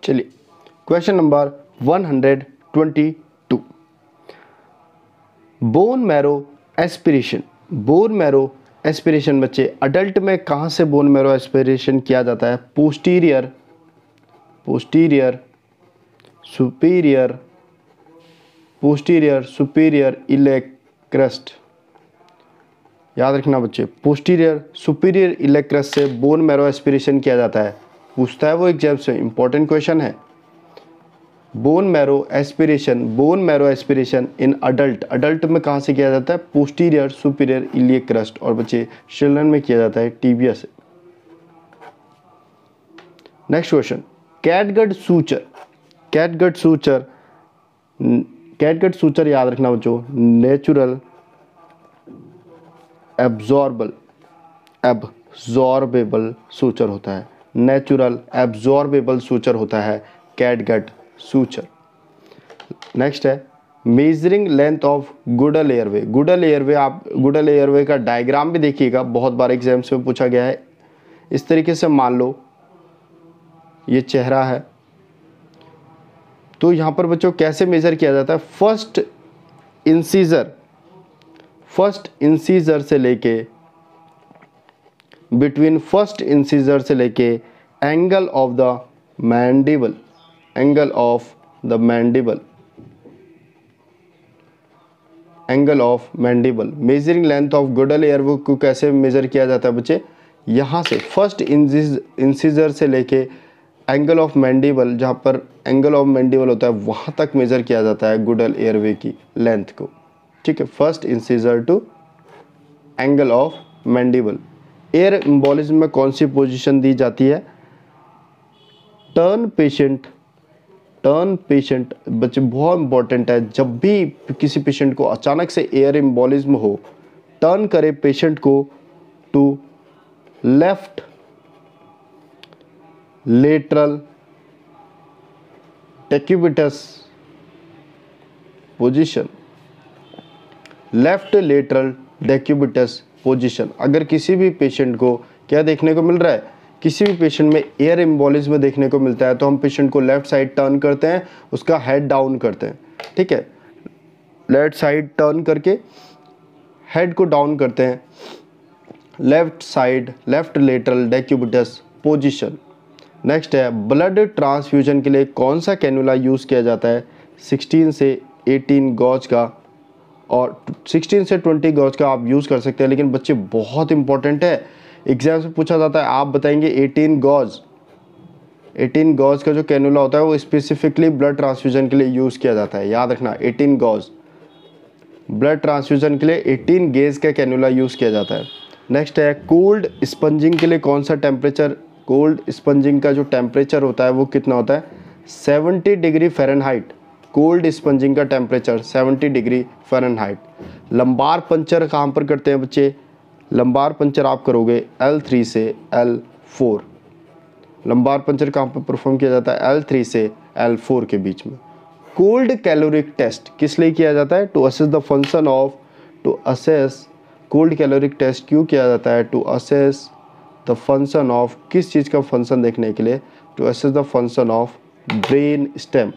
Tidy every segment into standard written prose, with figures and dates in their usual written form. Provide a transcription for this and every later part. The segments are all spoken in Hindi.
चलिए question number 122, bone marrow aspiration. Bone marrow aspiration बच्चे अडल्ट में कहाँ से बोन मैरो एस्पिरेशन किया जाता है? Posterior superior iliac crest. याद रखना बच्चे, पोस्टीरियर सुपीरियर इलेक क्रस्ट से बोन मैरो एस्पिरेशन किया जाता है। पूछता है वो एग्जाम से, इंपॉर्टेंट क्वेश्चन है। Bone marrow aspiration in adult में कहाँ से किया जाता है? Posterior superior iliac crest. और बच्चे चिल्ड्रन में किया जाता है टीबिया से। नेक्स्ट क्वेश्चन, कैटगट सूचर याद रखना बच्चों, नेचुरल एब्जॉर्बेबल सूचर होता है। नेचुरल एब्जॉर्बेबल सूचर होता है कैटगट सूचर। नेक्स्ट है measuring length of Guedel airway. आप गुडल एयरवे का डायग्राम भी देखिएगा, बहुत बार एग्जाम्स में पूछा गया है। इस तरीके से मान लो ये चेहरा है, तो यहाँ पर बच्चों कैसे मेजर किया जाता है? फर्स्ट इंसीजर से लेके बिटवीन फर्स्ट इंसीजर से लेके angle of mandible. Measuring length of Guedel airway को कैसे मेजर किया जाता है बच्चे? यहाँ से फर्स्ट इंसीजर से लेके एंगल ऑफ मैंडिबल, जहाँ पर एंगल ऑफ मैंडिबल होता है वहाँ तक मेजर किया जाता है गुडल एयरवे की लेंथ को। ठीक है, first incisor to angle of mandible. Air embolism में कौन सी पोजीशन दी जाती है? टर्न पेशेंट बच्चे बहुत इंपॉर्टेंट है। जब भी किसी पेशेंट को अचानक से एयर एम्बोलिज्म हो, टर्न करे पेशेंट को to left lateral decubitus position. अगर किसी भी पेशेंट को क्या देखने को मिल रहा है, किसी भी पेशेंट में एयर एम्बोलिज्म देखने को मिलता है, तो हम पेशेंट को लेफ्ट साइड टर्न करते हैं, उसका हेड डाउन करते हैं। ठीक है, लेफ्ट साइड टर्न करके हेड को डाउन करते हैं, left lateral decubitus position. Next है ब्लड ट्रांसफ्यूजन के लिए कौन सा कैनुला यूज़ किया जाता है? 16 से 18 गॉज का और 16 से 20 गॉज का आप यूज़ कर सकते हैं। लेकिन बच्चे बहुत इंपॉर्टेंट है, एग्जाम से पूछा जाता है, आप बताएंगे 18 गॉज का जो कैनुला होता है वो स्पेसिफिकली ब्लड ट्रांसफ्यूजन के लिए यूज़ किया जाता है। याद रखना 18 गॉज ब्लड ट्रांसफ्यूजन के लिए 18 गेज का कैनुला यूज़ किया जाता है। नेक्स्ट है कोल्ड स्पंजिंग के लिए कौन सा टेम्परेचर? कोल्ड स्पंजिंग का जो टेम्परेचर होता है वो कितना होता है? 70 डिग्री फ़ारेनहाइट। कोल्ड स्पंजिंग का temperature 70 degree Fahrenheit. Lumbar puncture कहाँ पर करते हैं बच्चे? लंबार पंचर आप करोगे L3 से L4। लंबार पंचर कहाँ पर परफॉर्म किया जाता है? L3 से L4 के बीच में। कोल्ड कैलोरिक टेस्ट किस लिए किया जाता है? To assess the function of cold caloric test क्यों किया जाता है? To assess the function of, किस चीज़ का फंक्शन देखने के लिए? To assess the function of brain stem.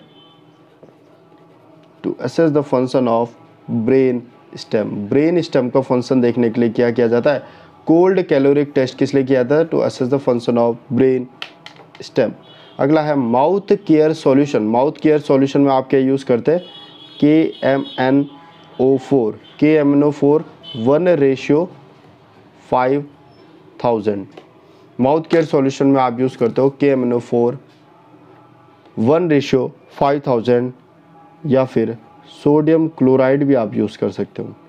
To assess the function of brain stem का फंक्शन देखने के लिए क्या किया जाता है? कोल्ड कैलोरिक टेस्ट किस लिए किया जाता है? To assess the function of brain stem. अगला है mouth care solution. Mouth care solution में आप क्या यूज़ करते हैं? KMnO4 1/5000। माउथ केयर सॉल्यूशन में आप यूज़ करते हो KMnO4 1/5000, या फिर सोडियम क्लोराइड भी आप यूज़ कर सकते हो,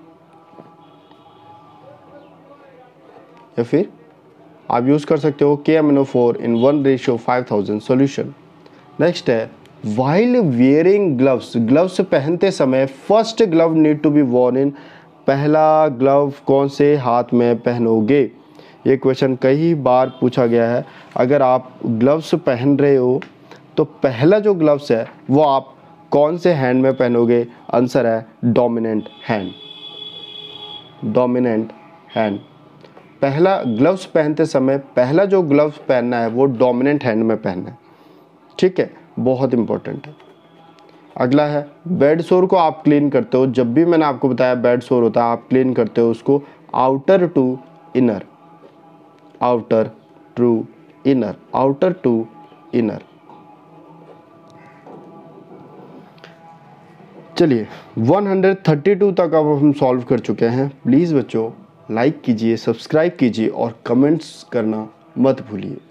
या फिर आप यूज़ कर सकते हो KMnO4 in 1/5000 सॉल्यूशन। नेक्स्ट है वाइल वियरिंग ग्लव्स पहनते समय first glove need to be worn in. पहला ग्लव कौन से हाथ में पहनोगे? ये क्वेश्चन कई बार पूछा गया है। अगर आप ग्लव्स पहन रहे हो तो पहला जो ग्लव्स है वो आप कौन से हैंड में पहनोगे? आंसर है डोमिनेंट हैंड। पहला ग्लव्स पहनते समय पहला जो ग्लव्स पहनना है वो डोमिनेंट हैंड में पहनना है। ठीक है, बहुत इंपॉर्टेंट है। अगला है बेड सोर को आप क्लीन करते हो, जब भी मैंने आपको बताया बेड सोर होता है आप क्लीन करते हो उसको outer to inner, outer to inner, outer to inner. चलिए 132 तक अब हम सॉल्व कर चुके हैं। प्लीज़ बच्चों लाइक कीजिए, सब्सक्राइब कीजिए और कमेंट्स करना मत भूलिए।